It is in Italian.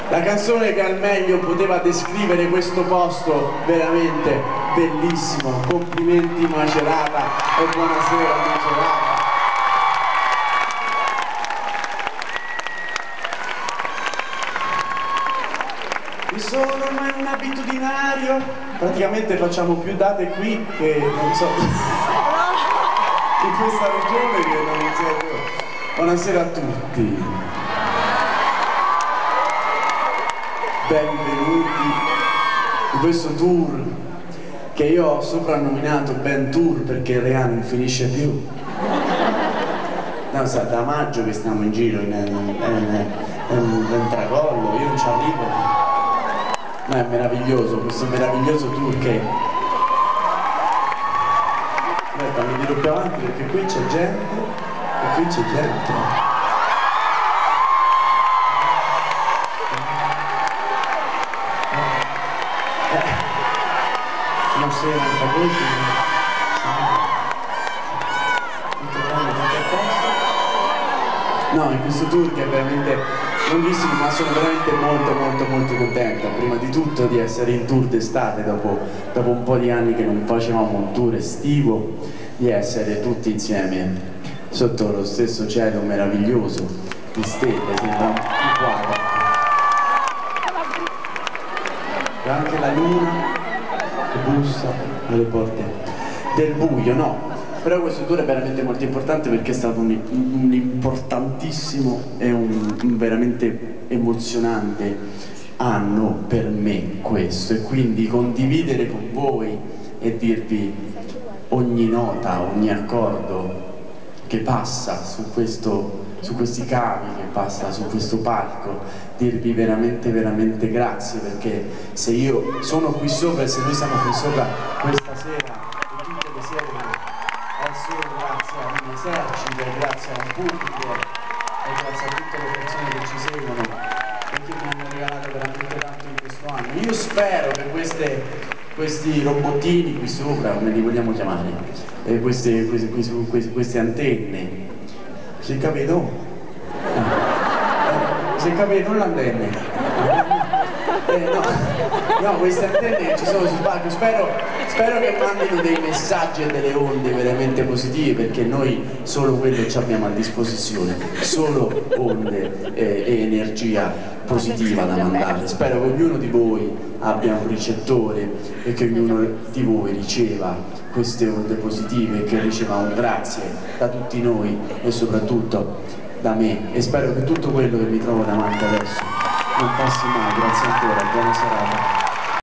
La canzone che al meglio poteva descrivere questo posto, veramente bellissimo. Complimenti Macerata e buonasera Macerata. Mi sono ormai un abitudinario, praticamente facciamo più date qui che non so in questa regione che non so. Buonasera a tutti. Benvenuti in questo tour che io ho soprannominato Ben Tour perché in realtà non finisce più. No, sa, da maggio che stiamo in giro in tracollo, io non ci arrivo. Ma è meraviglioso, questo meraviglioso tour che... Aspetta, mi dirò più avanti perché qui c'è gente e qui c'è gente. Non sei anche voi, no, in questo tour che è veramente lunghissimo, ma sono veramente molto contenta prima di tutto di essere in tour d'estate dopo un po' di anni che non facevamo un tour estivo, di essere tutti insieme sotto lo stesso cielo meraviglioso di stelle, sembra un quadro. E anche la luna che bussa alle porte del buio, no? Però questo tour è veramente molto importante perché è stato un importantissimo e un veramente emozionante anno per me questo, e quindi condividere con voi e dirvi ogni nota, ogni accordo che passa su questi cavi, che passa su questo palco, dirvi veramente grazie, perché se io sono qui sopra e se noi siamo qui sopra questa sera e tutte le sere è solo grazie a un esercito, grazie a un pubblico e grazie a tutte le persone che ci seguono e che mi hanno regalato veramente tanto in questo anno. Io spero che questi robottini qui sopra, come li vogliamo chiamare, queste antenne, si capito? Si capito le antenne? No, queste antenne ci sono sul palco, spero che mandino dei messaggi e delle onde veramente positive, perché noi solo quello ci abbiamo a disposizione, solo onde e energia positiva da mandare. Spero che ognuno di voi abbia un ricettore e che ognuno di voi riceva queste onde positive, che riceva un grazie da tutti noi e soprattutto da me, e spero che tutto quello che mi trovo davanti adesso non passi mai. Grazie ancora, buona serata.